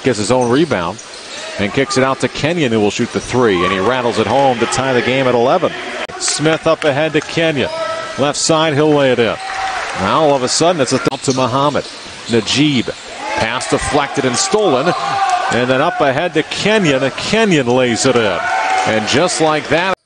Smith gets his own rebound and kicks it out to Kenyon, who will shoot the three, and he rattles it home to tie the game at 11. Smith up ahead to Kenyon. Left side, he'll lay it in. Now all of a sudden it's a thump to Muhammad. Najib. Pass deflected and stolen. And then up ahead to Kenyon. Kenyon lays it in. And just like that.